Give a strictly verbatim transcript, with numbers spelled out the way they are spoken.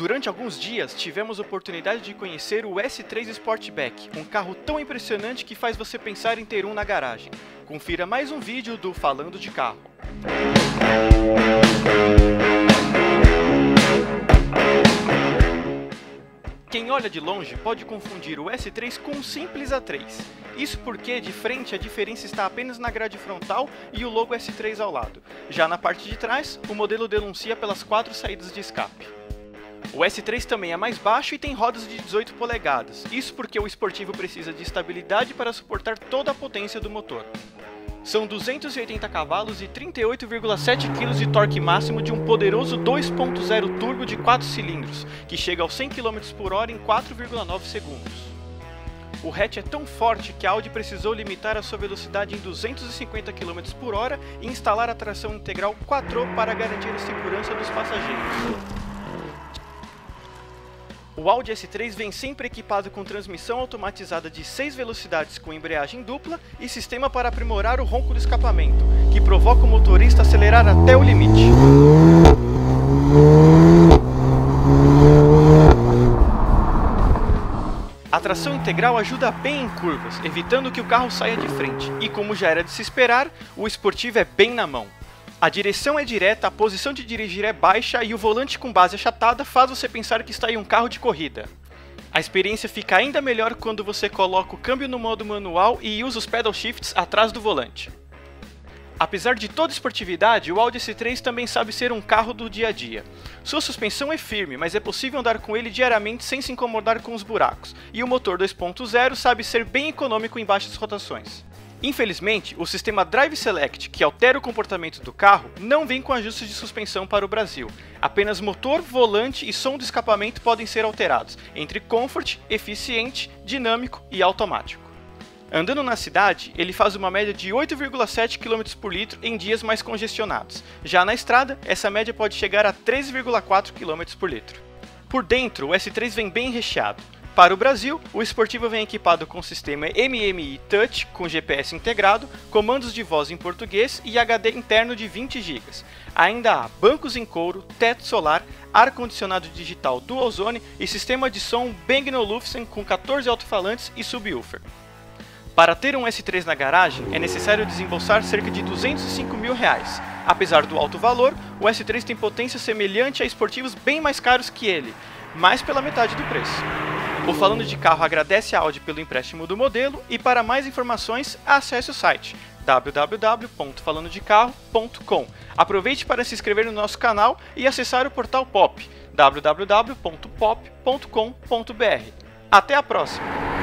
Durante alguns dias, tivemos a oportunidade de conhecer o S três Sportback, um carro tão impressionante que faz você pensar em ter um na garagem. Confira mais um vídeo do Falando de Carro. Quem olha de longe pode confundir o S três com um simples A três. Isso porque, de frente, a diferença está apenas na grade frontal e o logo S três ao lado. Já na parte de trás, o modelo denuncia pelas quatro saídas de escape. O S três também é mais baixo e tem rodas de dezoito polegadas. Isso porque o esportivo precisa de estabilidade para suportar toda a potência do motor. São duzentos e oitenta cavalos e trinta e oito vírgula sete quilos de torque máximo de um poderoso dois ponto zero turbo de quatro cilindros, que chega aos cem quilômetros por hora em quatro vírgula nove segundos. O hatch é tão forte que a Audi precisou limitar a sua velocidade em duzentos e cinquenta quilômetros por hora e instalar a tração integral quattro para garantir a segurança dos passageiros. O Audi S três vem sempre equipado com transmissão automatizada de seis velocidades com embreagem dupla e sistema para aprimorar o ronco do escapamento, que provoca o motorista acelerar até o limite. A tração integral ajuda bem em curvas, evitando que o carro saia de frente, e como já era de se esperar, o esportivo é bem na mão. A direção é direta, a posição de dirigir é baixa e o volante com base achatada faz você pensar que está em um carro de corrida. A experiência fica ainda melhor quando você coloca o câmbio no modo manual e usa os pedal shifts atrás do volante. Apesar de toda a esportividade, o Audi S três também sabe ser um carro do dia a dia. Sua suspensão é firme, mas é possível andar com ele diariamente sem se incomodar com os buracos, e o motor dois ponto zero sabe ser bem econômico em baixas rotações. Infelizmente, o sistema Drive Select, que altera o comportamento do carro, não vem com ajustes de suspensão para o Brasil. Apenas motor, volante e som do escapamento podem ser alterados, entre Comfort, Eficiente, Dinâmico e Automático. Andando na cidade, ele faz uma média de oito vírgula sete quilômetros por litro em dias mais congestionados. Já na estrada, essa média pode chegar a treze vírgula quatro quilômetros por litro. Por dentro, o S três vem bem recheado. Para o Brasil, o esportivo vem equipado com sistema M M I Touch com G P S integrado, comandos de voz em português e H D interno de vinte gigas. Ainda há bancos em couro, teto solar, ar-condicionado digital Dual Zone e sistema de som Bang & Olufsen com quatorze alto-falantes e subwoofer. Para ter um S três na garagem, é necessário desembolsar cerca de duzentos e cinco mil reais. Apesar do alto valor, o S três tem potência semelhante a esportivos bem mais caros que ele, mas pela metade do preço. O Falando de Carro agradece a Audi pelo empréstimo do modelo e para mais informações, acesse o site w w w ponto falando de carro ponto com. Aproveite para se inscrever no nosso canal e acessar o portal Pop, w w w ponto pop ponto com ponto b r. Até a próxima!